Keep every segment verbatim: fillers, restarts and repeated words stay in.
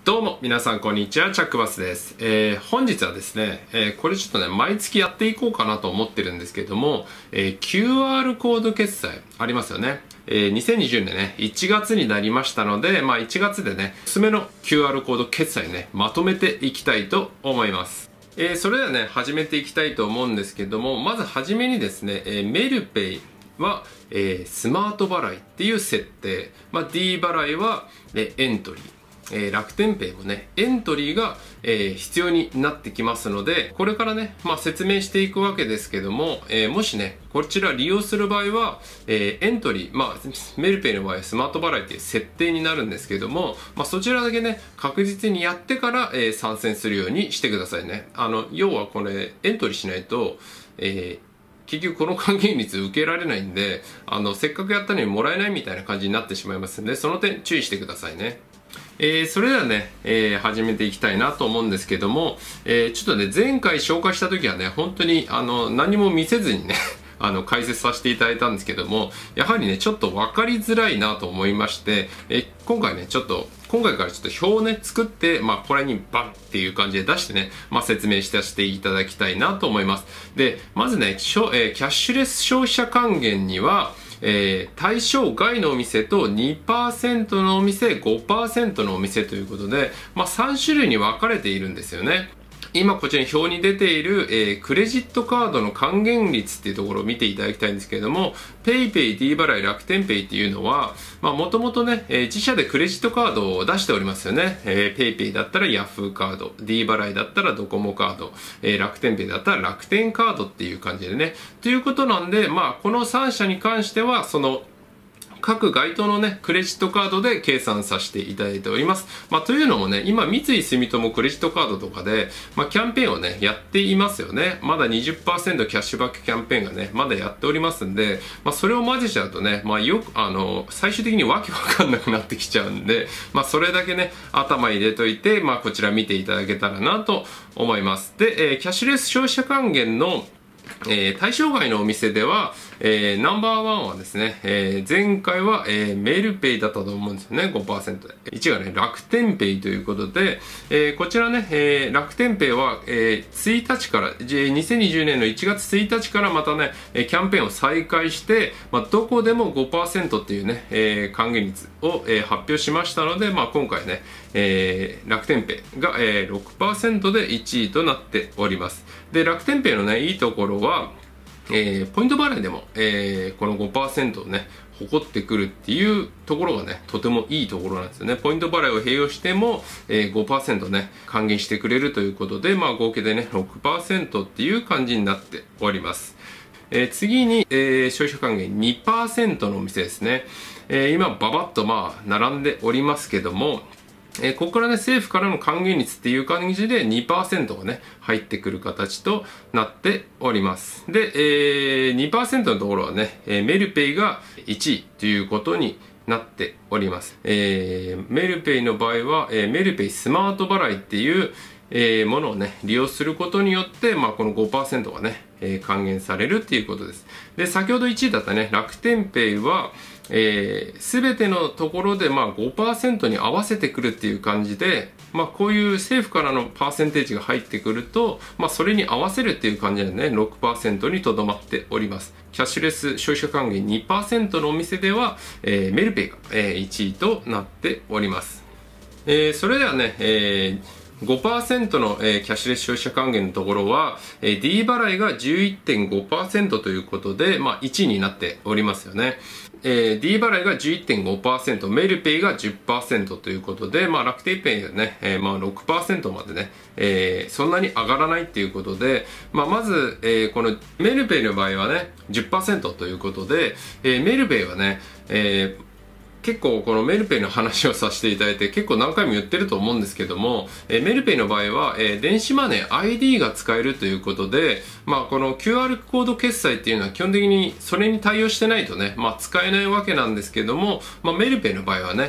どうも皆さんこんにちは、チャックバスです。えー、本日はですね、えー、これちょっとね毎月やっていこうかなと思ってるんですけども、えー、キューアール コード決済ありますよね。えー、にせんにじゅうねんねいちがつになりましたので、まあいちがつでねおすすめの キューアール コード決済ねまとめていきたいと思います。えー、それではね始めていきたいと思うんですけども、まずはじめにですね、えー、メルペイは、えー、スマート払いっていう設定、まあ、D 払いは、えー、エントリー、えー、楽天ペイもねエントリーが、えー、必要になってきますので、これからね、まあ、説明していくわけですけども、えー、もしねこちら利用する場合は、えー、エントリー、まあ、メルペイの場合はスマート払いっていう設定になるんですけども、まあ、そちらだけね確実にやってから、えー、参戦するようにしてくださいね。あの要はこれエントリーしないと、えー結局この還元率受けられないんで、あのせっかくやったのにもらえないみたいな感じになってしまいますんで、その点注意してくださいね。えー、それではね、えー、始めていきたいなと思うんですけども、えー、ちょっとね前回紹介した時はね本当にあの何も見せずにねあの解説させていただいたんですけども、やはりねちょっと分かりづらいなと思いまして、え今回ねちょっと今回からちょっと表をね作って、まあこれにバンっていう感じで出してね、まあ、説明してしていただきたいなと思います。でまずねしょ、えー、キャッシュレス消費者還元にはえー、対象外のお店と にパーセント のお店 ごパーセント のお店ということで、まあ、さん種類に分かれているんですよね。今こちらに表に出ている、えー、クレジットカードの還元率っていうところを見ていただきたいんですけれども、 PayPay、D 払い、楽天ペイっていうのはもともとね、えー、自社でクレジットカードを出しておりますよね。えー、PayPay だったら Yahoo カード、 D 払いだったらドコモカード、えー、楽天ペイだったら楽天カードっていう感じでねということなんで、まあこのさん社に関してはその各該当のねクレジットカードで計算させていただいております。まあ、というのもね今三井住友クレジットカードとかで、まあ、キャンペーンをねやっていますよね。まだ にじゅっパーセント キャッシュバックキャンペーンがねまだやっておりますんで、まあ、それを混ぜちゃうとね、まあ、よくあの最終的にわけわかんなくなってきちゃうんで、まあ、それだけね頭入れといて、まあ、こちら見ていただけたらなと思います。で、えー、キャッシュレス消費者還元のえー、対象外のお店では、えー、ナンバーワンはですね、えー、前回は、えー、メルペイだったと思うんですよね。 ごパーセント でいちがね楽天ペイということで、えー、こちらね、えー、楽天ペイは、えー、ついたちからにせんにじゅうねんのいちがつついたちからまたねキャンペーンを再開して、まあ、どこでも ごパーセント っていうね、えー、還元率を、えー、発表しましたので、まあ、今回ね、えー、楽天ペイが、えー、ろくパーセント でいちいとなっております。で楽天ペイのねいいところは、えー、ポイント払いでも、えー、この ごパーセント をね誇ってくるっていうところがねとてもいいところなんですよね。ポイント払いを併用しても、えー、ごパーセント ね還元してくれるということで、まあ合計でね ろくパーセント っていう感じになっております。えー、次に、えー、消費者還元 にパーセント のお店ですね。えー、今ババッとまあ並んでおりますけども、えー、ここからね政府からの還元率っていう感じで にパーセント がね入ってくる形となっております。で、えー、にパーセント のところはね、えー、メルペイがいちいということになっております。えー、メルペイの場合は、えー、メルペイスマート払いっていうえー、ものをね利用することによって、まあ、この ごパーセント がね、えー、還元されるっていうことです。で先ほどいちいだったね楽天ペイはえー、全てのところでまあ ごパーセント に合わせてくるっていう感じで、まあ、こういう政府からのパーセンテージが入ってくると、まあ、それに合わせるっていう感じでね ろくパーセント にとどまっております。キャッシュレス消費者還元 にパーセント のお店では、えー、メルペイが、えー、いちいとなっております。えー、それではね、えーごパーセント の、えー、キャッシュレス消費者還元のところは、えー、D 払いが じゅういってんごパーセント ということで、まあ、いちいになっておりますよね。えー、D 払いが じゅういってんごパーセント、メルペイが じゅっパーセント ということで、まあ、楽天ペイがね、えーまあ、ろくパーセント までね、えー、そんなに上がらないっていうことで、まあ、まず、えー、このメルペイの場合はね じゅっパーセント ということで、えー、メルペイはね、えー結構このメルペイの話をさせていただいて結構何回も言ってると思うんですけども、えー、メルペイの場合は、えー、電子マネー アイディー が使えるということで、まあ、この キューアール コード決済っていうのは基本的にそれに対応してないとね、まあ、使えないわけなんですけども、まあ、メルペイの場合はね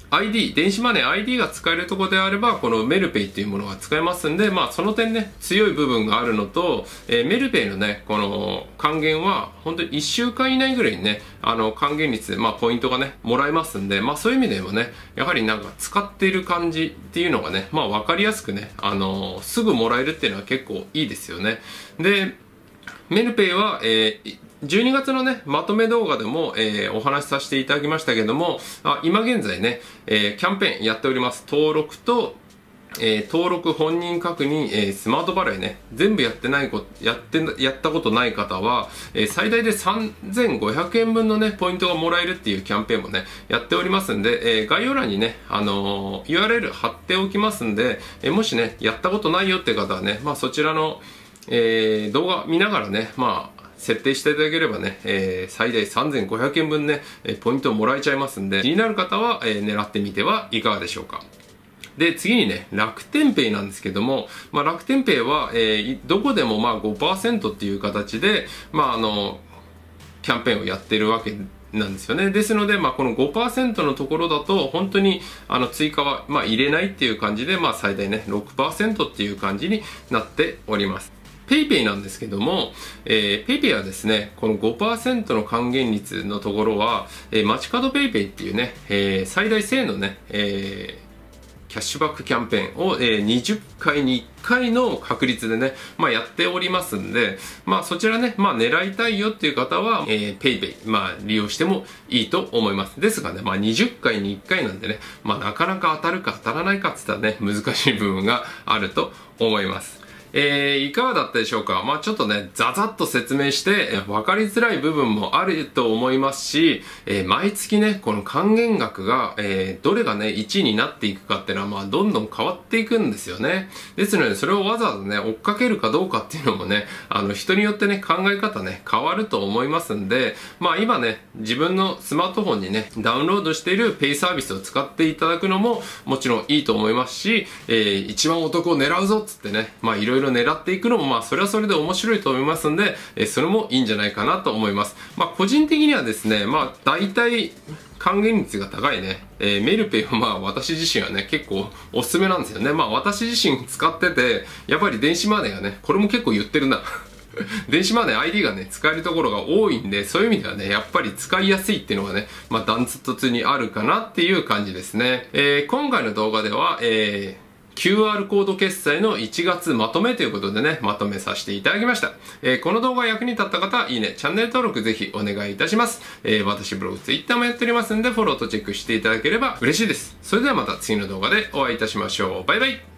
アイディー、電子マネー アイディー が使えるところであれば、このメルペイっていうものが使えますんで、まあその点ね、強い部分があるのと、えー、メルペイのね、この還元は、本当にいっしゅうかん以内ぐらいにね、あの、還元率で、まあポイントがね、もらえますんで、まあそういう意味でもね、やはりなんか使っている感じっていうのがね、まあわかりやすくね、あのー、すぐもらえるっていうのは結構いいですよね。で、メルペイは、えー、じゅうにがつのね、まとめ動画でも、えー、お話しさせていただきましたけども、あ今現在ね、えー、キャンペーンやっております。登録と、えー、登録本人確認、えー、スマート払いね、全部やってないこ、やって、やったことない方は、えー、最大でさんぜんごひゃくえんぶんのね、ポイントがもらえるっていうキャンペーンもね、やっておりますんで、えー、概要欄にね、あのー、ユーアールエル 貼っておきますんで、えー、もしね、やったことないよって方はね、まあそちらの、えー、動画見ながらね、まあ、設定していただければね、えー、最大さんぜんごひゃくえんぶんね、えー、ポイントをもらえちゃいますんで、気になる方は、えー、狙ってみてはいかがでしょうか。で、次にね、楽天ペイなんですけども、まあ、楽天ペイは、えー、どこでもまあ ごパーセント っていう形で、まあ、あの、キャンペーンをやってるわけなんですよね。ですので、まあ、この ごパーセント のところだと、本当に、あの、追加は、まあ、入れないっていう感じで、まあ、最大ね、ろくパーセント っていう感じになっております。PayPay なんですけども、えー、PayPay はですね、この ごパーセント の還元率のところは、えー、街角 PayPay っていうね、えー、最大せいのね、えーキャッシュバックキャンペーンを、えー、にじゅっかいにいっかいの確率でね、まあ、やっておりますんで、まあ、そちらね、まあ、狙いたいよっていう方は、えー、PayPay、まあ、利用してもいいと思います。ですがね、まあ、にじゅっかいにいっかいなんでね、まあ、なかなか当たるか当たらないかって言ったらね、難しい部分があると思います。えー、いかがだったでしょうか。まあちょっとね、ざざっと説明して、分かりづらい部分もあると思いますし、えー、毎月ね、この還元額が、えー、どれがね、いちいになっていくかっていうのは、まあどんどん変わっていくんですよね。ですので、それをわざわざね、追っかけるかどうかっていうのもね、あの、人によってね、考え方ね、変わると思いますんで、まあ今ね、自分のスマートフォンにね、ダウンロードしているペイサービスを使っていただくのも、もちろんいいと思いますし、えー、一番お得を狙うぞっつってね、まあいろいろ狙っていくのもまあそれはそれで面白いと思いますんで、えー、それもいいんじゃないかなと思います。まあ個人的にはですね、まあ大体還元率が高いね、えー、メルペイはまあ私自身はね結構おすすめなんですよね。まあ私自身使ってて、やっぱり電子マネーがね、これも結構言ってるな電子マネー アイディー がね使えるところが多いんで、そういう意味ではねやっぱり使いやすいっていうのがね、まあダントツにあるかなっていう感じですね。えー、今回の動画では、えーキューアール コード決済のいちがつまとめということでね、まとめさせていただきました。えー、この動画が役に立った方は、いいね、チャンネル登録ぜひお願いいたします。えー、私ブログ、ツイッターもやっておりますんで、フォローとチェックしていただければ嬉しいです。それではまた次の動画でお会いいたしましょう。バイバイ。